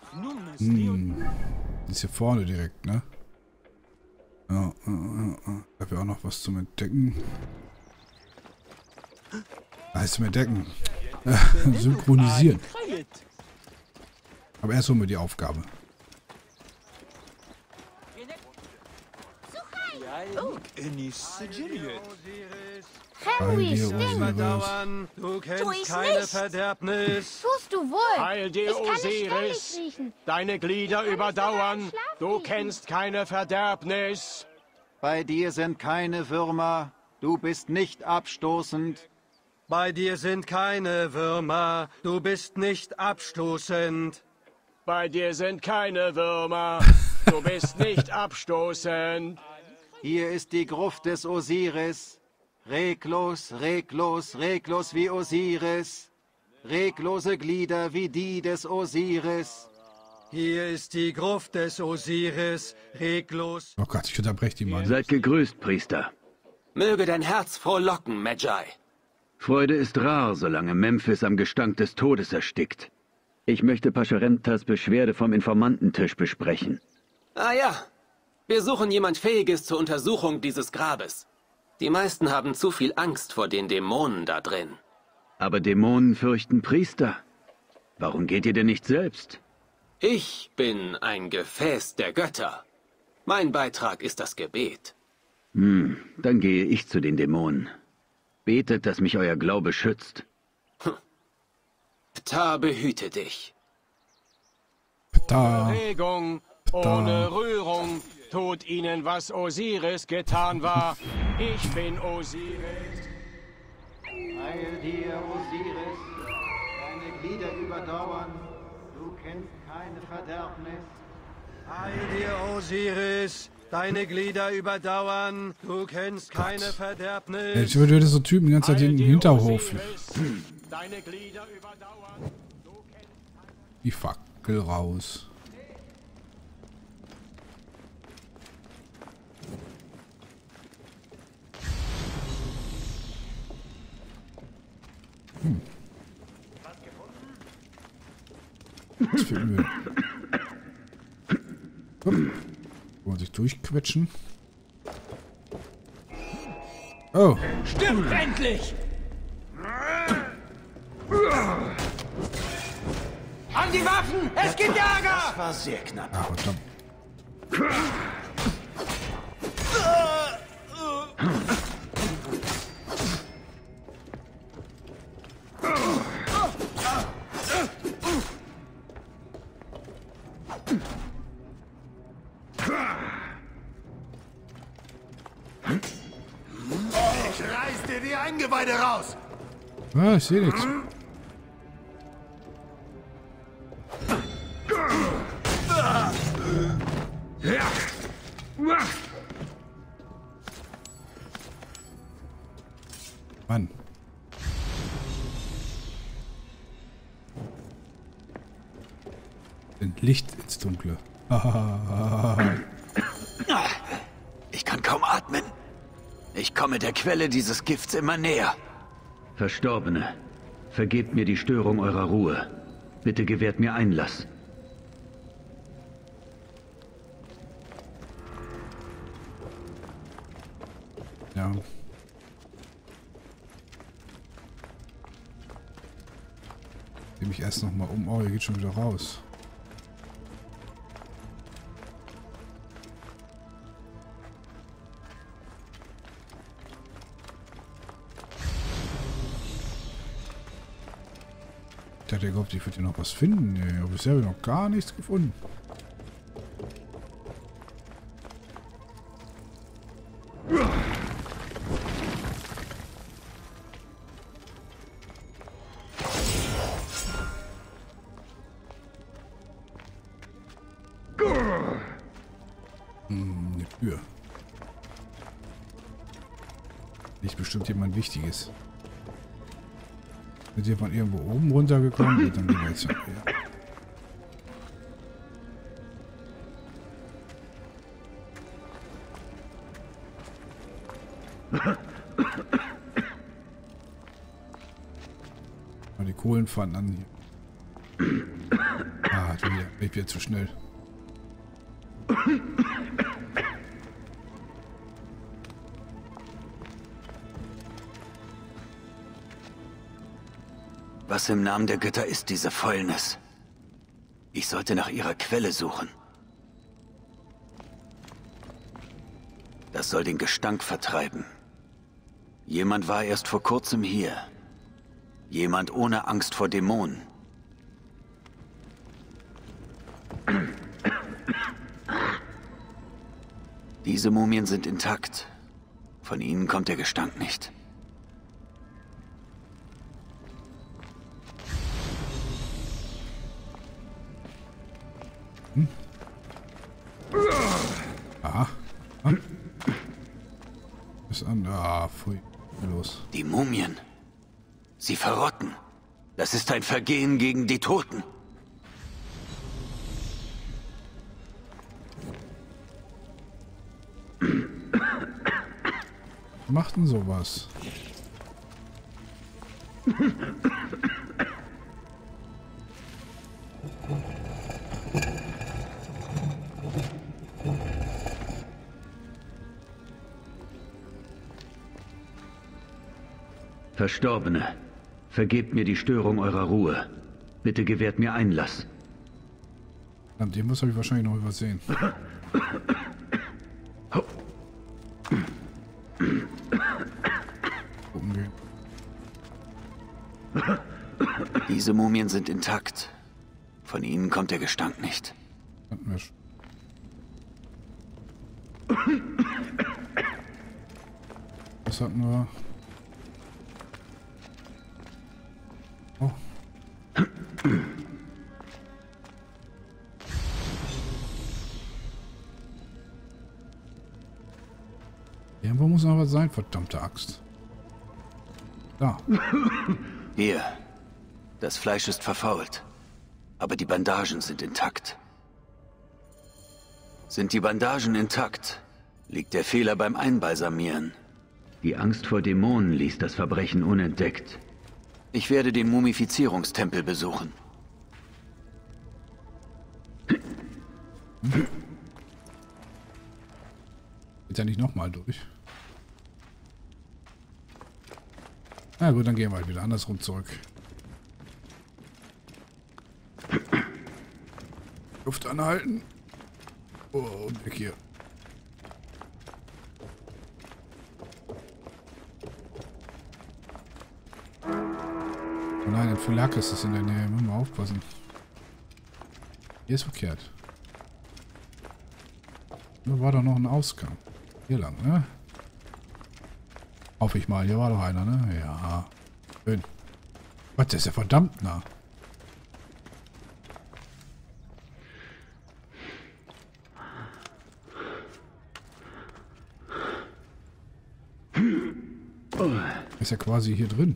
Ist hier vorne direkt, ne? Ja, ich habe ja auch noch was zum Entdecken. Was zum Entdecken? Synchronisieren. Aber erst holen wir die Aufgabe. Henry, Dauern, du kennst keine Verderbnis. tust du wohl. Heil dir, Ich kann nicht Osiris. ständig riechen. Deine Glieder überdauern. Du kennst keine Verderbnis. Bei dir sind keine Würmer, du bist nicht abstoßend. Bei dir sind keine Würmer, du bist nicht abstoßend. Bei dir sind keine Würmer. Du bist nicht abstoßend. Hier ist die Gruft des Osiris. Reglos, reglos, reglos wie Osiris. Reglose Glieder wie die des Osiris. Hier ist die Gruft des Osiris, reglos. Oh Gott, ich unterbreche die mal. Seid gegrüßt, Priester. Möge dein Herz frohlocken, Magi. Freude ist rar, solange Memphis am Gestank des Todes erstickt. Ich möchte Pascheremtas Beschwerde vom Informantentisch besprechen. Ah ja, wir suchen jemand Fähiges zur Untersuchung dieses Grabes. Die meisten haben zu viel Angst vor den Dämonen da drin. Aber Dämonen fürchten Priester. Warum geht ihr denn nicht selbst? Ich bin ein Gefäß der Götter. Mein Beitrag ist das Gebet. Dann gehe ich zu den Dämonen. Betet, dass mich euer Glaube schützt. Ptah behüte dich. Da. Regung, ohne Rührung, tut ihnen, was Osiris getan war. Ich bin Osiris. Heil dir, Osiris, deine Glieder überdauern, du kennst keine Verderbnis. Heil dir, Osiris, deine Glieder überdauern, du kennst keine Verderbnis. Ich würde so Typen die ganze Zeit in den Hinterhof. Deine Glieder überdauern. Die Fackel raus. Was finden wir? Wollen wir sich durchquetschen? Oh. Stimmt endlich! An die Waffen! Es gibt Ärger! Das war sehr knapp. Ah, verdammt. Ich reiß dir die Eingeweide raus! Ah, ich sehe nichts. Mann. Licht ins Dunkle. Ich kann kaum atmen. Ich komme der Quelle dieses Gifts immer näher. Verstorbene, vergebt mir die Störung eurer Ruhe. Bitte gewährt mir Einlass. Ja. Dreh mich erst noch mal um. Oh, hier geht schon wieder raus. Ich hatte gehofft, ich würde hier noch was finden. Nee, aber bisher habe ich noch gar nichts gefunden. Eine Tür. Nicht bestimmt jemand Wichtiges. Sind wir von irgendwo oben runtergekommen? Und dann gehen wir jetzt wieder. Mal die Kohlenpfannen an hier. Ah, hat wieder. Ich bin zu schnell. Was im Namen der Götter ist diese Fäulnis? Ich sollte nach ihrer Quelle suchen. Das soll den Gestank vertreiben. Jemand war erst vor kurzem hier. Jemand ohne Angst vor Dämonen. Diese Mumien sind intakt. Von ihnen kommt der Gestank nicht. Aha. Ist an. Ah, pfui. Los. Die Mumien. Sie verrotten. Das ist ein Vergehen gegen die Toten. Macht denn sowas? Verstorbene, vergebt mir die Störung eurer Ruhe. Bitte gewährt mir Einlass. An dem muss habe ich wahrscheinlich noch übersehen. Gucken gehen. Diese Mumien sind intakt. Von ihnen kommt der Gestank nicht. Hatten wir schon. Was hatten wir? Oh. Irgendwo muss noch was sein, verdammte Axt. Da. Hier. Das Fleisch ist verfault. Aber die Bandagen sind intakt. Sind die Bandagen intakt, liegt der Fehler beim Einbalsamieren. Die Angst vor Dämonen ließ das Verbrechen unentdeckt. Ich werde den Mumifizierungstempel besuchen. Geht ja nicht nochmal durch. Na gut, dann gehen wir halt wieder andersrum zurück. Luft anhalten. Oh, und weg hier. Oh nein, ein Phylakis ist in der Nähe. Müssen wir aufpassen. Hier ist verkehrt. Da war doch noch ein Ausgang. Hier lang, ne? Hoffe ich mal. Hier war doch einer, ne? Ja. Schön. Was, der ist ja verdammt nah. Ist ja quasi hier drin.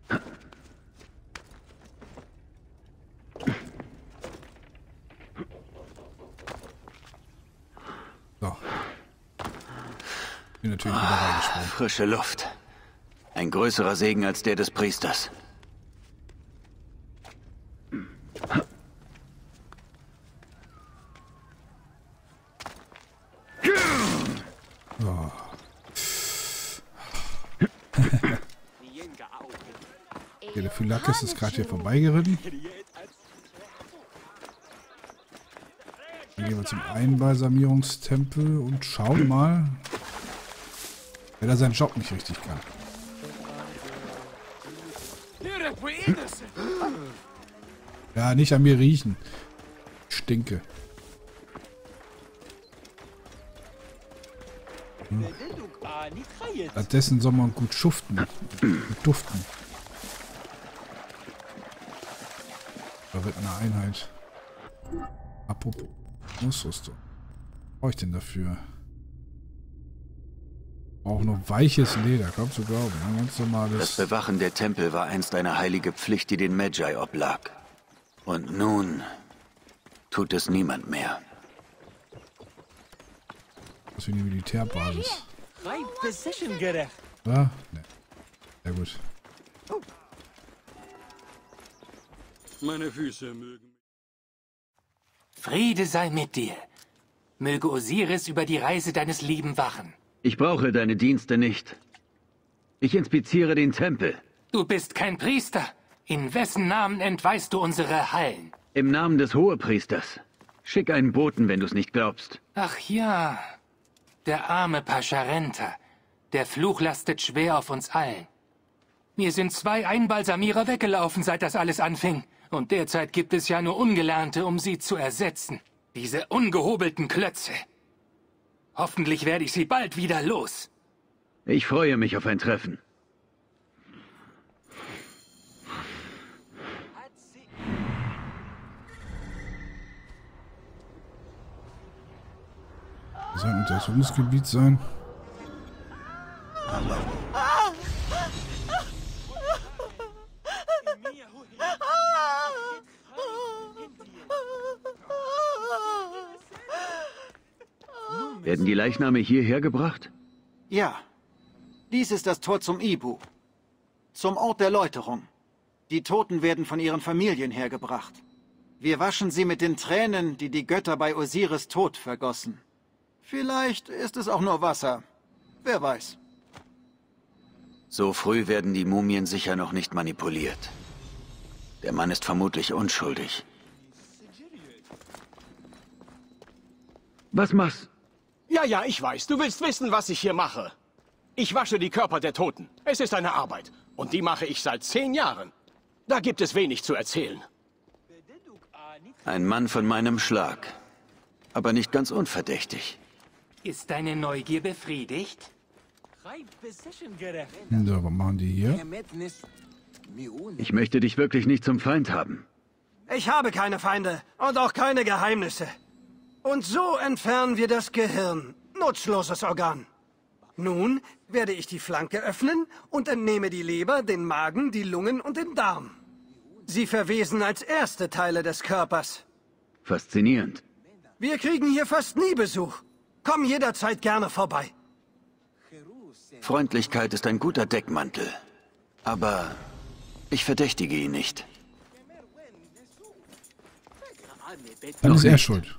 So. Bin natürlich wieder reingesprungen. Frische Luft. Ein größerer Segen als der des Priesters. Oh. Okay, der Phylakis ist gerade hier vorbeigeritten. Dann gehen wir zum Einbalsamierungstempel und schauen mal, wer da seinen Job nicht richtig kann. Ja, nicht an mir riechen. Ich stinke. Stattdessen soll man gut schuften. Gut duften. Da wird eine Einheit. Apropos Ausrüstung. Was brauche ich denn dafür? Auch noch weiches Leder, kaum zu glauben. Ein ganz normales. Das Bewachen der Tempel war einst eine heilige Pflicht, die den Magi oblag. Und nun tut es niemand mehr. Das ist wie eine Militärbasis. Ja? Ne. Sehr gut. Meine Füße mögen. Friede sei mit dir. Möge Osiris über die Reise deines Lieben wachen. Ich brauche deine Dienste nicht. Ich inspiziere den Tempel. Du bist kein Priester. In wessen Namen entweihst du unsere Hallen? Im Namen des Hohepriesters. Schick einen Boten, wenn du es nicht glaubst. Ach ja, der arme Pascharenta. Der Fluch lastet schwer auf uns allen. Mir sind 2 Einbalsamierer weggelaufen, seit das alles anfing. Und derzeit gibt es ja nur Ungelernte, um sie zu ersetzen. Diese ungehobelten Klötze. Hoffentlich werde ich sie bald wieder los. Ich freue mich auf ein Treffen. Das soll ein Untersuchungsgebiet sein. Werden die Leichname hierher gebracht? Ja. Dies ist das Tor zum Ibu. Zum Ort der Läuterung. Die Toten werden von ihren Familien hergebracht. Wir waschen sie mit den Tränen, die die Götter bei Osiris Tod vergossen. Vielleicht ist es auch nur Wasser. Wer weiß. So früh werden die Mumien sicher noch nicht manipuliert. Der Mann ist vermutlich unschuldig. Was machst du? Ja, ich weiß. Du willst wissen, was ich hier mache. Ich wasche die Körper der Toten. Es ist eine Arbeit. Und die mache ich seit 10 Jahren. Da gibt es wenig zu erzählen. Ein Mann von meinem Schlag. Aber nicht ganz unverdächtig. Ist deine Neugier befriedigt? So, was machen die hier? Ich möchte dich wirklich nicht zum Feind haben. Ich habe keine Feinde und auch keine Geheimnisse. Und so entfernen wir das Gehirn. Nutzloses Organ. Nun werde ich die Flanke öffnen und entnehme die Leber, den Magen, die Lungen und den Darm. Sie verwesen als erste Teile des Körpers. Faszinierend. Wir kriegen hier fast nie Besuch. Komm jederzeit gerne vorbei. Freundlichkeit ist ein guter Deckmantel. Aber ich verdächtige ihn nicht. Dann ist er schuld.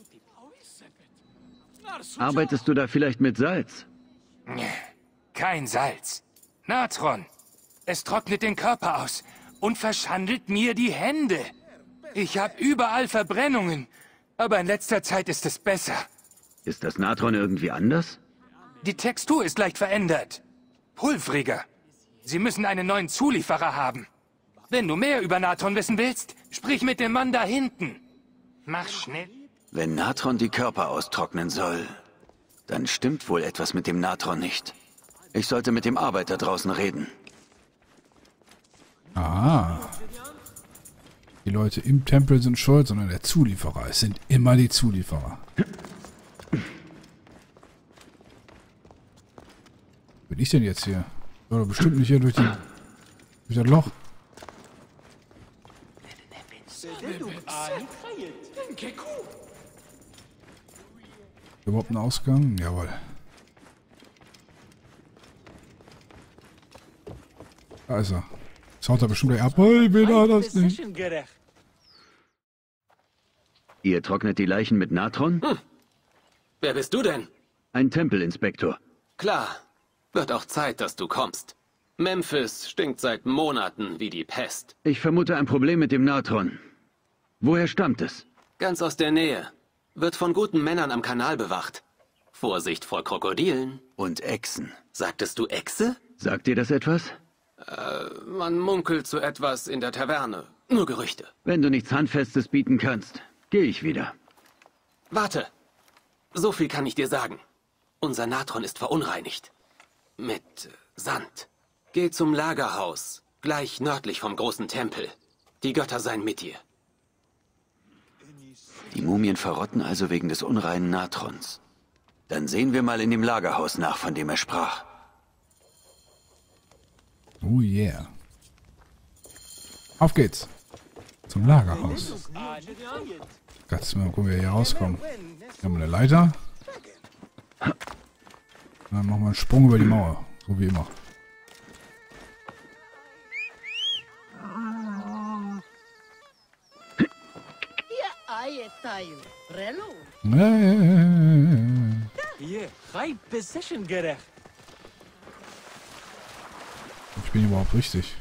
Arbeitest du da vielleicht mit Salz? Kein Salz. Natron. Es trocknet den Körper aus und verschandelt mir die Hände. Ich habe überall Verbrennungen, aber in letzter Zeit ist es besser. Ist das Natron irgendwie anders? Die Textur ist leicht verändert. Pulvriger. Sie müssen einen neuen Zulieferer haben. Wenn du mehr über Natron wissen willst, sprich mit dem Mann da hinten. Mach schnell. Wenn Natron die Körper austrocknen soll, dann stimmt wohl etwas mit dem Natron nicht. Ich sollte mit dem Arbeiter draußen reden. Ah. Die Leute im Tempel sind schuld, sondern der Zulieferer. Es sind immer die Zulieferer. Bin ich denn jetzt hier? Oder bestimmt nicht hier durch das Loch. Überhaupt ein Ausgang? Jawohl. Da ist er. Jetzt haut er bestimmt gleich ab. Oh, ich will da das nicht. Ihr trocknet die Leichen mit Natron? Wer bist du denn? Ein Tempelinspektor. Klar. Wird auch Zeit, dass du kommst. Memphis stinkt seit Monaten wie die Pest. Ich vermute ein Problem mit dem Natron. Woher stammt es? Ganz aus der Nähe. Wird von guten Männern am Kanal bewacht. Vorsicht vor Krokodilen. Und Echsen. Sagtest du Echse? Sagt dir das etwas? Man munkelt so etwas in der Taverne. Nur Gerüchte. Wenn du nichts Handfestes bieten kannst, gehe ich wieder. Warte. So viel kann ich dir sagen. Unser Natron ist verunreinigt. Mit Sand. Geh zum Lagerhaus, gleich nördlich vom großen Tempel. Die Götter seien mit dir. Die Mumien verrotten also wegen des unreinen Natrons. Dann sehen wir mal in dem Lagerhaus nach, von dem er sprach. Oh yeah. Auf geht's. Zum Lagerhaus. Jetzt mal gucken, wie wir hier rauskommen. Hier haben wir eine Leiter. Dann machen wir einen Sprung über die Mauer. So wie immer. Ich bin überhaupt richtig.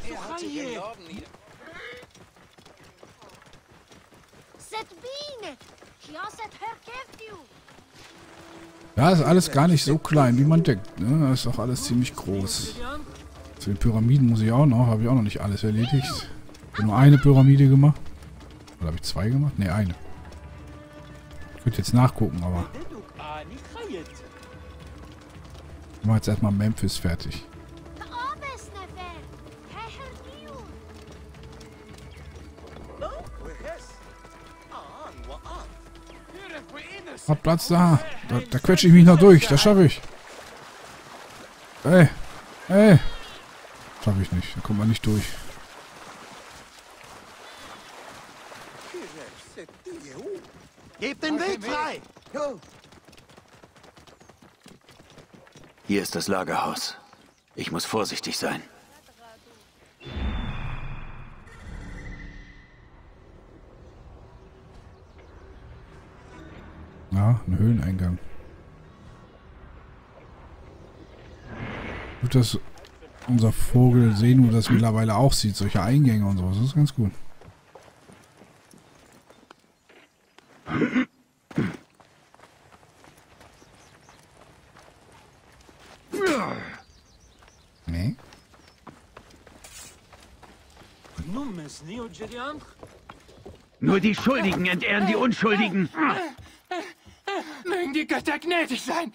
Ja, ist alles gar nicht so klein, wie man denkt. Ne? Das ist auch alles ziemlich groß. Zu den Pyramiden muss ich auch noch. Habe ich auch noch nicht alles erledigt. Ich habe nur eine Pyramide gemacht. Oder habe ich 2 gemacht? Ne, eine. Ich könnte jetzt nachgucken, aber... Ich mache jetzt erstmal Memphis fertig. Hab Platz da. Da quetsche ich mich noch durch. Das schaffe ich. Ey. Ey. Schaffe ich nicht. Da kommt man nicht durch. Gebt den Weg frei! Hier ist das Lagerhaus. Ich muss vorsichtig sein. Ja, ein Höhleneingang. Gut, dass unser Vogel Senu das mittlerweile auch sieht. Solche Eingänge und sowas. Das ist ganz gut. Nee. Nur die Schuldigen entehren die Unschuldigen. Mögen die Götter gnädig sein.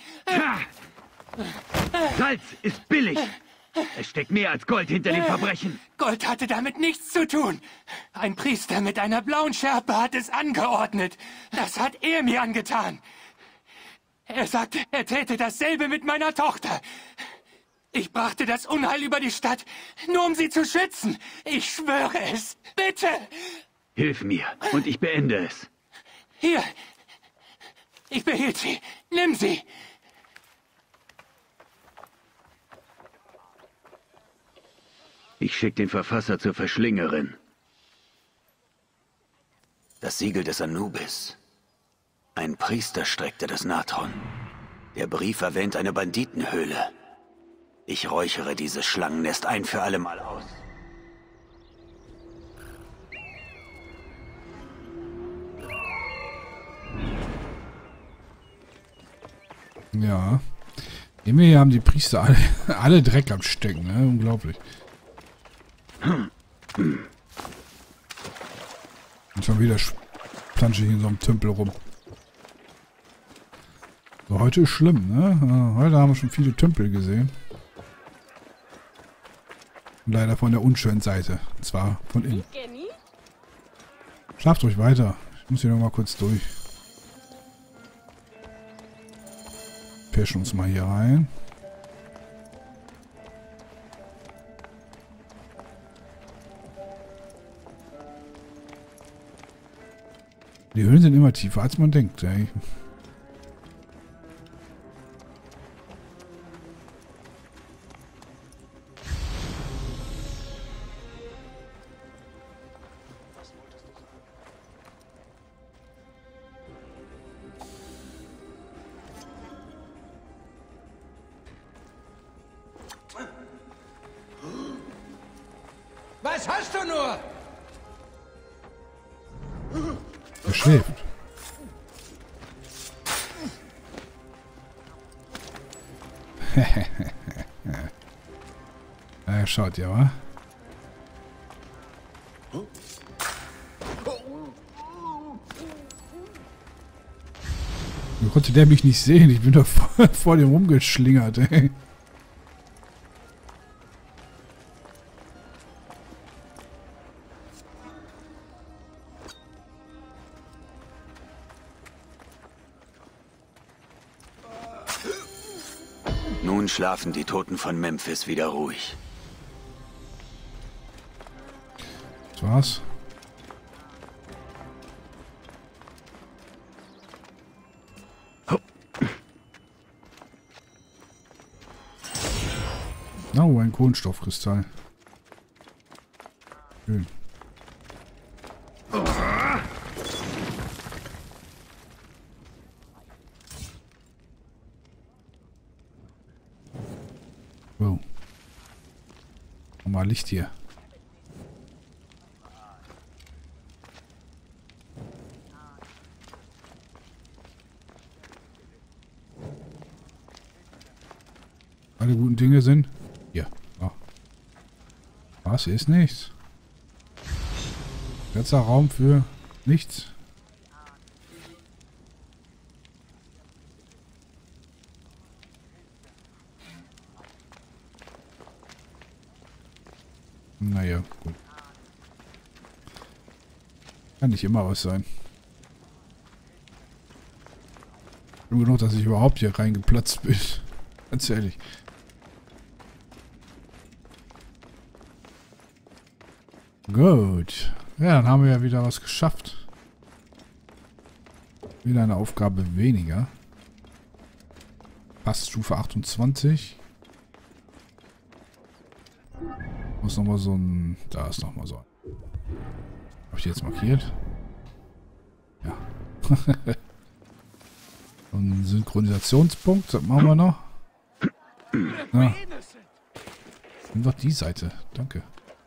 Salz ist billig. Es steckt mehr als Gold hinter dem Verbrechen. Gold hatte damit nichts zu tun. Ein Priester mit einer blauen Schärpe hat es angeordnet. Das hat er mir angetan. Er sagte, er täte dasselbe mit meiner Tochter. Ich brachte das Unheil über die Stadt, nur um sie zu schützen. Ich schwöre es. Bitte! Hilf mir und ich beende es. Hier. Ich behielt sie. Nimm sie. Ich schicke den Verfasser zur Verschlingerin. Das Siegel des Anubis. Ein Priester streckte das Natron. Der Brief erwähnt eine Banditenhöhle. Ich räuchere dieses Schlangennest ein für alle Mal aus. Ja. Hier haben die Priester alle Dreck am Stecken, ne? Unglaublich. Und schon wieder plansche ich in so einem Tümpel rum. So, heute ist schlimm, ne? Heute haben wir schon viele Tümpel gesehen. Und leider von der unschönen Seite. Und zwar von innen. Schlaft ruhig weiter. Ich muss hier noch mal kurz durch. Pirschen uns mal hier rein. Die Höhlen sind immer tiefer, als man denkt, ey. Was hast du nur? Er schläft. Ja, schaut ja, wa? Wie konnte der mich nicht sehen? Ich bin doch vor dem rumgeschlingert, ey. Nun schlafen die Toten von Memphis wieder ruhig. Das war's. Oh, ein Kohlenstoffkristall. Schön. mal Licht hier. Alle guten Dinge sind hier. Oh. Was? Hier ist nichts. Letzter Raum für nichts. Naja, gut. Kann nicht immer was sein. Nur genug, dass ich überhaupt hier reingeplatzt bin. Ganz ehrlich. Gut. Ja, dann haben wir ja wieder was geschafft. Wieder eine Aufgabe weniger. Passt Stufe 28. Muss nochmal so ein... Da ist nochmal so ein... Habe ich jetzt markiert? Ja. Ein Synchronisationspunkt, das machen wir noch. Ja. Nimm doch die Seite. Danke.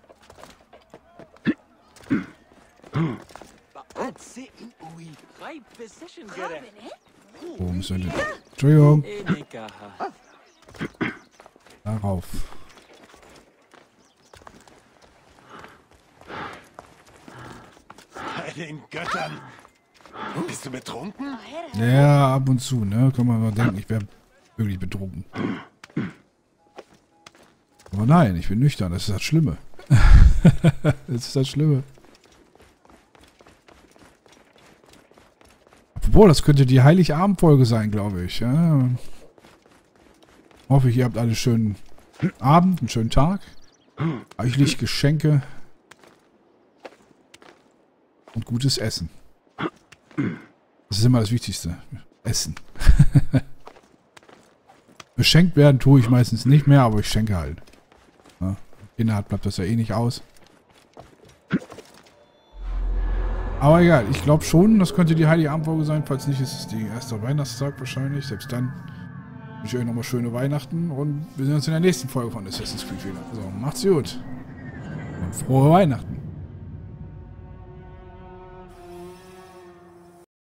Wo müssen wir denn? Entschuldigung. Darauf. Bei den Göttern. Bist du betrunken? Ja, ab und zu, ne? Kann man mal denken, ich wäre wirklich betrunken. Aber nein, ich bin nüchtern. Das ist das Schlimme. Das ist das Schlimme. Obwohl, das könnte die Heiligabend-Folge sein, glaube ich. Ja. Hoffe ich, ihr habt alle einen schönen Abend, einen schönen Tag. Reichlich Geschenke. Und gutes Essen. Das ist immer das Wichtigste. Essen. Beschenkt werden tue ich meistens nicht mehr, aber ich schenke halt. Ja. Innerhalb bleibt das ja eh nicht aus. Aber egal, ich glaube schon, das könnte die Heiligabendfolge sein. Falls nicht, ist es die erste Weihnachtstag wahrscheinlich. Selbst dann wünsche ich euch nochmal schöne Weihnachten und wir sehen uns in der nächsten Folge von Assassin's Creed wieder. Also, macht's gut. Und frohe Weihnachten.